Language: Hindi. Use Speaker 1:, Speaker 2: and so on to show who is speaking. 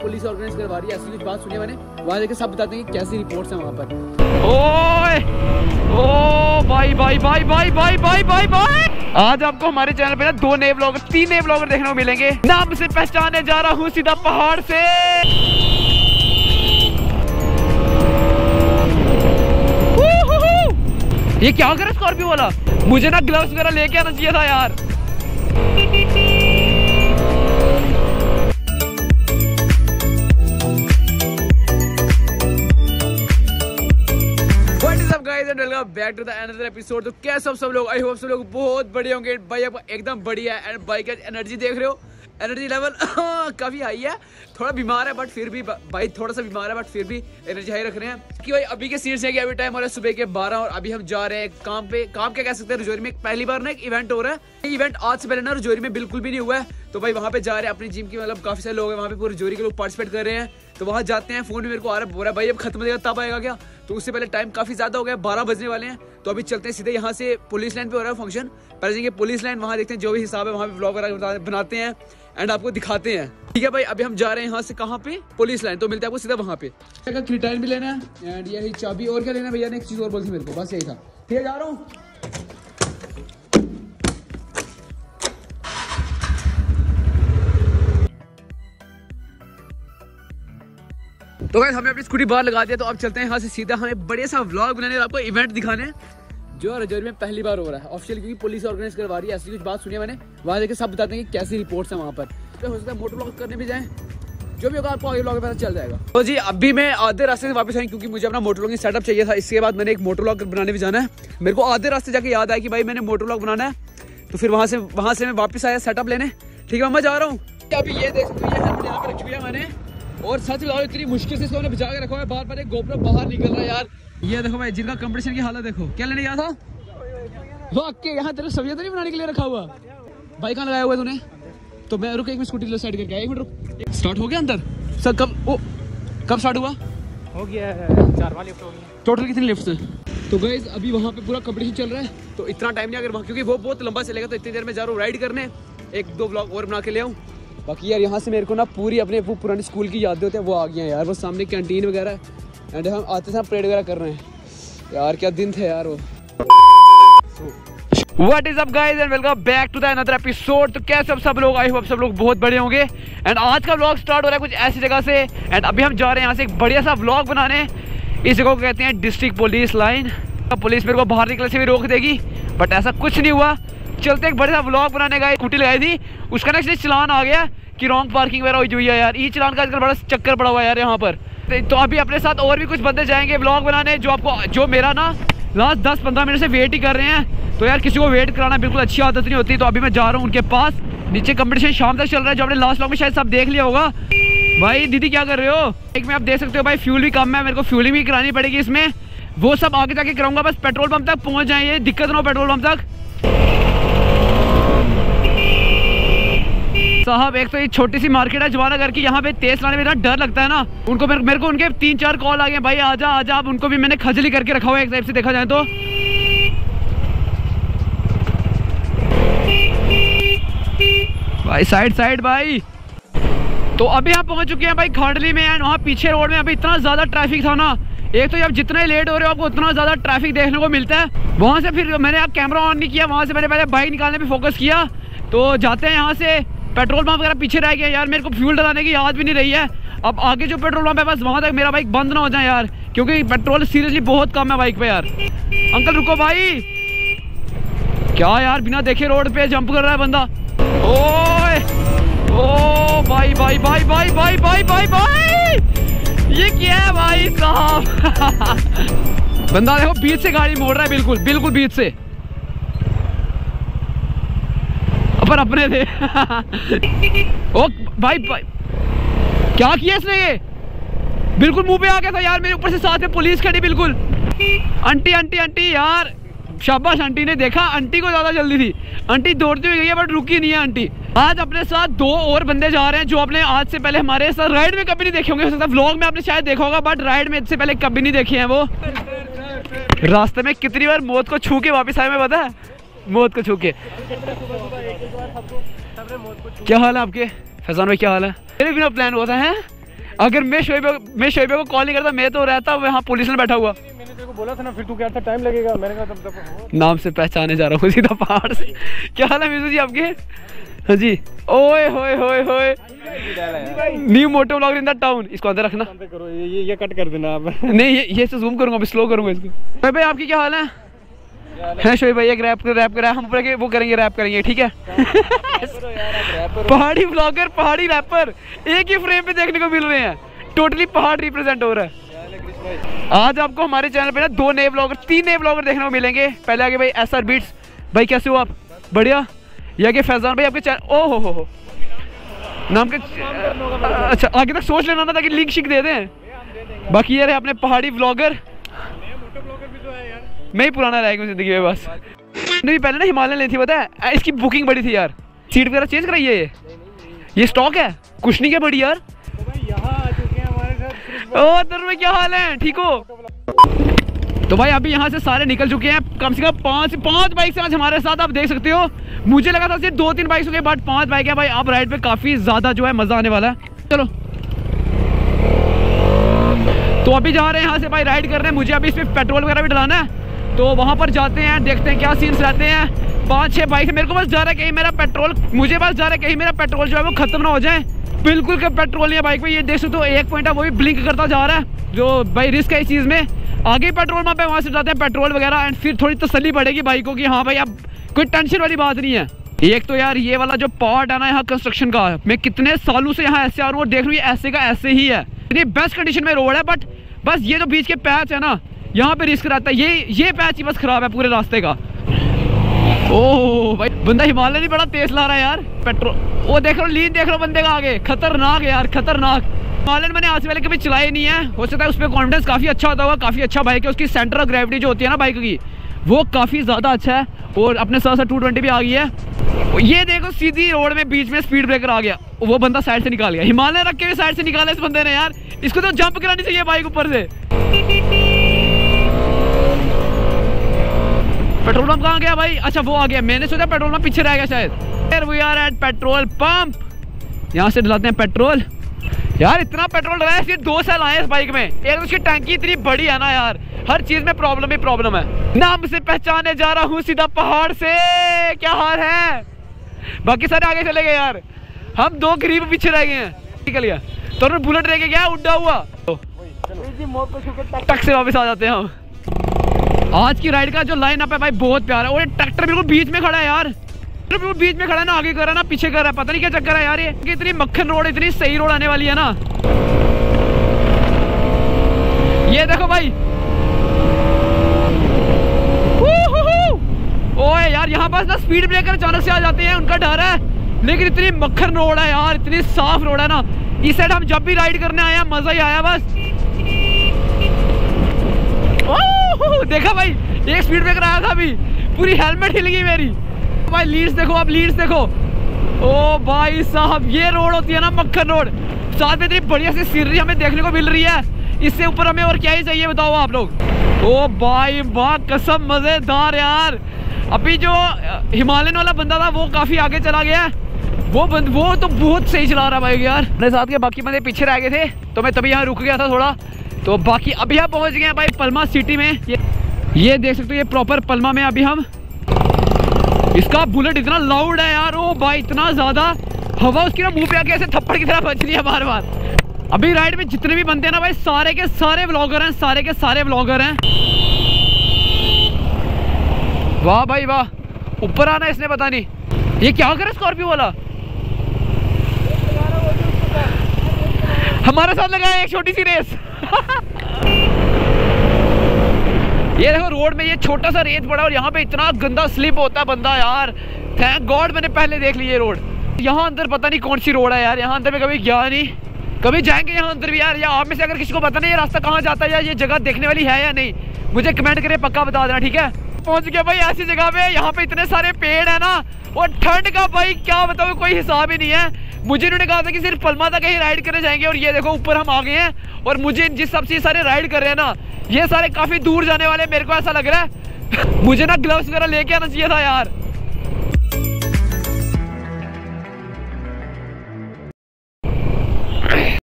Speaker 1: पुलिस ऑर्गेनाइज करवा रही है, ऐसी कुछ बात सुनी मैंने। वहाँ जाके सब बताते हैं कि कैसी रिपोर्ट्स हैं वहाँ पर।
Speaker 2: ओए ओ भाई भाई भाई भाई भाई भाई भाई भाई, आज आपको हमारे चैनल पे ना 2 नए ब्लॉगर 3 नए ब्लॉगर देखने को मिलेंगे। नाम से पहचाने जा रहा हूँ सीधा पहाड़ से। ये क्या कर स्कॉर्पियो वाला, मुझे ना ग्लव्स वगैरह लेके आना चाहिए था यार।
Speaker 1: Welcome back to the another episode. तो कैसे सब लोग, आई होप सब लोग बहुत बढ़िया होंगे। भाई आप एकदम बढ़िया है। एंड भाई का एनर्जी देख रहे हो, एनर्जी लेवल काफी हाई है। थोड़ा बीमार है बट फिर भी भाई थोड़ा सा बीमार है बट फिर भी एनर्जी हाई रख रहे हैं कि भाई अभी के सीन से कि अभी टाइम हो रहा है सुबह के 12 और अभी हम जा रहे हैं काम पे। काम क्या कह सकते हैं, रजौरी में पहली बार ना एक इवेंट हो रहा है। इवेंट आज से पहले ना रजौरी में बिल्कुल भी नहीं हुआ है। तो भाई वहाँ पे जा रहे हैं अपनी जिम की, मतलब काफी सारे लोग हैं वहाँ पे, पूरे रजौरी के लोग पार्टिसिपेट कर रहे हैं। तो वहाँ जाते हैं। फोन में मेरे को आ रहा है, बोल रहा है भाई अब खत्म हो जाएगा तब आएगा क्या। तो उससे पहले टाइम काफी ज्यादा हो गया, 12 बजने वाले हैं। तो अभी चलते हैं सीधे, यहाँ से पुलिस लाइन पे हो रहा है फंक्शन। पहले जाएंगे पुलिस लाइन, वहाँ देखते हैं जो भी हिसाब है, वहाँ पे व्लॉग वगैरह बनाते हैं एंड आपको दिखाते हैं। ठीक है भाई, अभी हम जा रहे हैं यहाँ से कहाँ पे, पुलिस लाइन। तो मिलते हैं आपको सीधा वहाँ पे। क्रिटाइन भी लेना है एंड यही चाबी। और क्या लेना है भैया ने, एक चीज और बोली थी मेरे को, बस यही था। ठीक है, जा रहा हूँ। तो गाइस हमें अपनी स्कूटी बाहर लगा दिया। तो अब चलते हैं यहाँ से सीधा, हमें बढ़िया सा व्लॉग बनाने और आपको इवेंट दिखाने जो रजौरी में पहली बार हो रहा है ऑफिशियल, क्योंकि पुलिस ऑर्गेनाइज करवा रही है। ऐसी कुछ बात सुनी मैंने। वहाँ जाके सब बताते हैं कि कैसी रिपोर्ट्स हैं वहाँ पर। तो हो सकता है मोटर व्लॉग करने भी जाएं, जो भी होगा आपको आगे व्लॉग में पता चल जाएगा। तो जी अभी मैं आधे रास्ते से वापस आई, क्योंकि मुझे अपना मोटर व्लॉगिंग सेटअप चाहिए था। इसके बाद मैंने एक मोटर व्लॉग बनाने भी जाना है। मेरे को आधे रास्ते जाके याद आया कि भाई मैंने मोटर व्लॉग बनाना है। तो फिर वहाँ से मैं वापस आया सेटअप लेने। ठीक है, मैं जा रहा हूँ। अभी ये देख सकते हो, ये हेलमेट यहाँ पे रख चुकी है मैंने। और सच बताओ इतनी मुश्किल से इसको मैंने बचा के रखा है। बार बार एक गोप्रो बाहर निकल रहा है यार। ये देखो भाई, जिनका कंपटीशन की हालत देखो। क्या लेने गया था वाकई, यहाँ तेरे सब्जियां तो नहीं बनाने के लिए रखा हुआ। भाई कहाँ लगाया हुआ है तूने? तो मैं रुक, एक मिनट स्कूटी साइड करके आया। 1 मिनट रुक। स्टार्ट हो गया अंदर सर? कब स्टार्ट हुआ? हो गया 4 लिफ्ट हो गई। टोटल कितनी लिफ्ट है? तो गाइस अभी वहाँ पे पूरा कंपटीशन चल रहा है। तो इतना टाइम नहीं, अगर वहाँ, क्योंकि वो बहुत लंबा चलेगा। तो इतनी देर में जा रहा हूँ राइड करने, 1-2 व्लॉग और बना के ले आऊँ। बाकी यार यहाँ से मेरे को ना पूरी अपने वो पुरानी स्कूल की यादें होती है, वो आ गई हैं यार। वो सामने कैंटीन वगैरह है एंड हम आते थे परेड वगैरह कर रहे हैं यार। क्या दिन थे यार वो।
Speaker 2: What is up guys and welcome back to the another episode। तो कैसे सब लोग, आई होप सब लोग बहुत बड़े होंगे। एंड आज का व्लॉग स्टार्ट हो रहा है कुछ ऐसी जगह से। एंड अभी हम जा रहे हैं यहाँ से एक बढ़िया सा व्लॉग बनाने। इस जगह को कहते हैं डिस्ट्रिक्ट पुलिस लाइन। पुलिस मेरे को बाहर निकलने से भी रोक देगी, बट ऐसा कुछ नहीं हुआ। चलते एक बढ़िया सा व्लॉग बनाने का। स्कूटी लगाई थी, उसका ना चलान आ गया कि रॉन्ग पार्किंग वगैरह हुई है यार। ई चलान का आजकल बड़ा चक्कर पड़ा हुआ है यार यहाँ पर। तो अभी अपने साथ और भी कुछ बंदे जाएंगे व्लॉग बनाने, जो मेरा ना लास्ट 10-15 मिनट से वेट ही कर रहे हैं। तो यार किसी को वेट कराना बिल्कुल अच्छी आदत नहीं होती। तो अभी मैं जा रहा हूँ उनके पास। नीचे कंपटीशन शाम तक चल रहा है, जो आपने लास्ट व्लॉग में शायद सब देख लिया होगा। भाई दीदी क्या कर रहे हो? एक में आप देख सकते हो भाई, फ्यूल भी कम है, मेरे को फ्यूलिंग भी करानी पड़ेगी इसमें। वो सब आगे जाके कराऊंगा, बस पेट्रोल पंप तक पहुँच जाए, दिक्कत ना हो पेट्रोल पंप तक। साहब एक तो ये छोटी सी मार्केट है जवानागर की, यहाँ पे तेज चलाने में इतना डर लगता है ना। उनको मेरे को उनके 3-4 कॉल आ गए, भाई आजा आजा। अब उनको भी मैंने खजली करके रखा हुआ है एक टाइप से देखा जाए तो। भाई साइड भाई। तो अभी हम पहुंच चुके हैं भाई खांडली में। एंड वहाँ पीछे रोड में अभी इतना ज्यादा ट्रैफिक था ना। एक तो जब जितने लेट हो रहे हो आपको उतना ज्यादा ट्रैफिक देखने को मिलता है। वहाँ से फिर मैंने अब कैमरा ऑन नहीं किया, वहाँ से मैंने पहले बाइक निकालने पे फोकस किया। तो जाते हैं यहाँ से। पेट्रोल पंप वगैरह पीछे रह गया यार, मेरे को फ्यूल डलाने की याद भी नहीं रही है। अब आगे जो पेट्रोल पंप है बस वहाँ तक मेरा बाइक बंद ना हो जाए यार, क्योंकि पेट्रोल सीरियसली बहुत कम है बाइक पे यार। अंकल रुको भाई। क्या यार बिना देखे रोड पे जंप कर रहा है बंदा। ओए ओ भाई भाई भाई भाई भाई भाई भाई भाई, ये क्या है भाई साहब? बंदा देखो बीच से गाड़ी मोड़ रहा है, बिल्कुल बीच से। पर अपने थे। ओ भाई क्या किया इसने? ये बिल्कुल मुंह पे आ गया था यार मेरे ऊपर से। साथ में पुलिस खड़ी बिल्कुल। आंटी यार, शाबाश आंटी ने देखा। आंटी को ज्यादा जल्दी थी, आंटी दौड़ती हुई गई है बट रुकी नहीं है आंटी। आज अपने साथ 2 और बंदे जा रहे हैं जो आपने आज से पहले हमारे साथ राइड में कभी नहीं देखे होंगे। हो सकता है व्लॉग में आपने शायद देखा होगा, बट राइड में इससे पहले कभी नहीं देखे हैं वो। रास्ते में कितनी बार मौत को छू के वापिस आए, मैं पता है, मौत को छू के। क्या हाल है आपके फैजान भाई? क्या हाल है? मेरे बिना प्लान हुआ था है अगर मैं शोएब को कॉल नहीं करता, मैं तो रहता वहाँ पुलिस में बैठा हुआ।
Speaker 3: मैंने तेरे को बोला था ना, फिर तू कह रहा था टाइम लगेगा, मैंने कहा तब
Speaker 2: नाम से पहचाने जा रहा हूँ सीधा पहाड़ से। क्या हाल है मिसू जी आपके? हाँ जी। ओए होए होए होए, new moto vlogger in the town. इसको अंदर रखना,
Speaker 3: करो ये कट कर देना आप।
Speaker 2: नहीं ये से जूम करूंगा, स्लो करूंगा इसको। भाई आपकी क्या हाल है शोएब भाई? एक रैप करा, हम ऊपर वो करेंगे, रैप करेंगे, ठीक है? पहाड़ी व्लॉगर, पहाड़ी रैपर एक ही फ्रेम पे देखने को मिल रहे हैं। टोटली पहाड़ रिप्रेजेंट हो रहा है। आज आपको हमारे चैनल पे ना 2 नए व्लॉगर, 3 नए व्लॉगर देखने को मिलेंगे। पहले आगे भाई SR बीट्स भाई, कैसे हो आप? बढ़िया। ये आगे फैजान भाई आपके चैनल, ओ हो नाम के, अच्छा आगे तक सोच लेना ना ताकि लिंक शिक दे दें। बाकी ये रहे अपने पहाड़ी व्लॉगर। मैं ही पुराना रह गया जिंदगी में बस। मैंने भी पहले ना हिमालयन ली थी, पता है? इसकी बुकिंग बड़ी थी यार। सीट वगैरह चेंज कराई है ये स्टॉक है कुछ नहीं क्या बड़ी यार। ओ तर में क्या हाल है, ठीक हो? तो भाई अभी यहाँ से सारे निकल चुके हैं। कम से कम 5 बाइक से आज हमारे साथ, आप देख सकते हो। मुझे लगा था सिर्फ 2-3 बाइक के बाद 5 बाइक है भाई। अब राइड पे काफी ज्यादा जो है मजा आने वाला है। चलो तो अभी जा रहे हैं यहाँ से भाई, राइड कर रहे हैं। मुझे अभी इसमें पेट्रोल वगैरह भी डलाना है, तो वहाँ पर जाते हैं, देखते हैं क्या सीन्स रहते हैं। 5-6 बाइक है। मेरे को बस जा रहा है कहीं मेरा पेट्रोल, मुझे बस जा रहा है कहीं मेरा पेट्रोल जो है वो खत्म ना हो जाए। बिल्कुल का पेट्रोल नहीं है बाइक पे। ये देख सकते हो 1 पॉइंट है वो भी ब्लिंक करता जा रहा है, जो भाई रिस्क है इस चीज़ में। आगे पेट्रोल पंप है, वहाँ से जाते हैं पेट्रोल वगैरह, एंड फिर थोड़ी तसल्ली पड़ेगी बाइकों की। हाँ भाई अब कोई टेंशन वाली बात नहीं है। एक तो यार ये वाला जो पार्ट है ना यहाँ कंस्ट्रक्शन का, मैं कितने सालों से यहाँ ऐसे आ रहा हूँ, देख रहा हूँ ऐसे का ऐसे ही है। इतनी बेस्ट कंडीशन में रोड है, बट बस ये जो बीच के पैच है ना, यहाँ पे रिस्क रहता है। ये पैच ही बस खराब है पूरे रास्ते का। ओह भाई बंदा हिमालय भी बड़ा तेज ला रहा है यार पेट्रोल। वो देख लो लीन, देख लो बंदे का आगे, खतरनाक यार, खतरनाक। हिमालय मैंने आज से पहले कभी चलाई नहीं है, हो सकता है उस पर कॉन्फिडेंस काफी अच्छा होता होगा। काफी अच्छा बाइक है, उसकी सेंटर ऑफ ग्रेविटी जो होती है ना बाइक की, वो काफी ज्यादा अच्छा है। और अपने साथ 220 भी आ गई है। ये देखो सीधी रोड में बीच में स्पीड ब्रेकर आ गया, वो बंदा साइड से निकाल गया। हिमालय रख के भी साइड से निकाला इस बंदे ने यार। इसको तो जंप करानी चाहिए बाइक ऊपर से। पेट्रोल पंप कहाँ गया भाई? अच्छा वो आ गया, मैंने सोचा पेट्रोल पंप पीछे रह गया शायद। We are at petrol pump, यहाँ से डलाते हैं पेट्रोल। यार इतना पेट्रोल डला है, सिर्फ 2 साल आए इस बाइक में। एक उसकी टंकी इतनी बड़ी है ना यार, हर चीज में प्रॉब्लम ही प्रॉब्लम है। नाम से पहचाने जा रहा हूँ सीधा पहाड़ से। क्या हाल है? बाकी सारे आगे चले गए यार, हम 2 गरीब पीछे रह गए हैं। निकल गया तो बुलेट रह गया, उड्डा हुआ टक से वापस आ जाते हैं हम। आज की राइड का जो लाइन अप है भाई बहुत प्यारा है। और ट्रैक्टर बिल्कुल बीच में खड़ा है यार, बिल्कुल बीच में खड़ा है ना, आगे कर रहा है ना पीछे कर रहा है, पता नहीं क्या चक्कर है यार। ये इतनी मक्खन रोड, इतनी सही रोड आने वाली है ना। ये देखो भाई, ओए यार यहाँ पास ना स्पीड ब्रेकर अचानक से आ जाते हैं, उनका डर है। लेकिन इतनी मक्खन रोड है यार, इतनी साफ रोड है ना। इस साइड हम जब भी राइड करने आए हैं मजा ही आया बस। देखा भाई एक स्पीड ब्रेकर आया था अभी, पूरी हेलमेट हिल गई मेरी। भाई लीड्स देखो, आप लीड्स देखो। ओ भाई साहब ये रोड होती है ना मक्खन रोड, साथ में इतनी बढ़िया सी सीनरी हमें देखने को मिल रही है। इससे ऊपर हमें और क्या ही चाहिए बताओ आप लोग। ओ भाई वाह कसम मजेदार यार। अभी जो हिमालयन वाला बंदा था वो काफी आगे चला गया, वो तो बहुत सही चला रहा भाई यार। मेरे साथ के बाकी बंदे पीछे रह गए थे, तो मैं तभी यहाँ रुक गया था थोड़ा। तो बाकी अभी हम पहुंच गए हैं भाई पल्मा सिटी में। ये देख सकते हो ये प्रॉपर पल्मा में अभी हम। इसका बुलेट इतना लाउड है यार, ओ भाई इतना ज्यादा हवा उसकी ना मुंह पे आके ऐसे थप्पड़ की तरह बज रही है बार बार। अभी राइड में जितने भी बंदे हैं ना भाई सारे के सारे व्लॉगर हैं, सारे के सारे व्लॉगर हैं। वाह भाई वाह, ऊपर आना इसने पता नहीं ये क्या करे स्कॉर्पियो वाला। हमारे साथ लगाया एक छोटी सी रेस। ये देखो रोड में ये छोटा सा रेत पड़ा और यहाँ पे इतना गंदा स्लिप होता है बंदा यार। थैंक गॉड मैंने पहले देख ली ये रोड। यहाँ अंदर पता नहीं कौन सी रोड है यार, यहाँ अंदर में कभी गया नहीं, कभी जाएंगे यहाँ अंदर भी यार। या आप में से अगर किसी को पता नहीं ये रास्ता कहाँ जाता है या ये जगह देखने वाली है या नहीं, मुझे कमेंट करके पक्का बता देना, ठीक है। पहुंच गया भाई ऐसी जगह पे, यहाँ पे इतने सारे पेड़ है ना, और ठंड का भाई क्या बताओ कोई हिसाब ही नहीं है। मुझे इन्होंने कहा था कि सिर्फ पल्मा तक ही राइड करने जाएंगे, और ये देखो ऊपर हम आ गए हैं। और मुझे जिस सबसे सारे राइड कर रहे हैं ना ये सारे काफी दूर जाने वाले, मेरे को ऐसा लग रहा है। मुझे ना ग्लव्स वगैरह लेके आना चाहिए था यार।